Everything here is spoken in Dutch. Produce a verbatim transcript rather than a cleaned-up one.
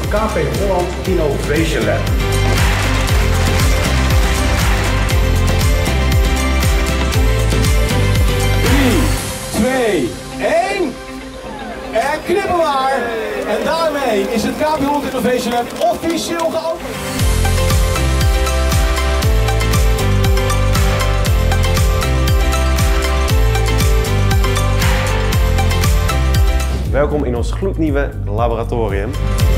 K P Holland Innovation Lab. drie, twee, één. En knippen maar. En daarmee is het K P Holland Innovation Lab officieel geopend. Welkom in ons gloednieuwe laboratorium.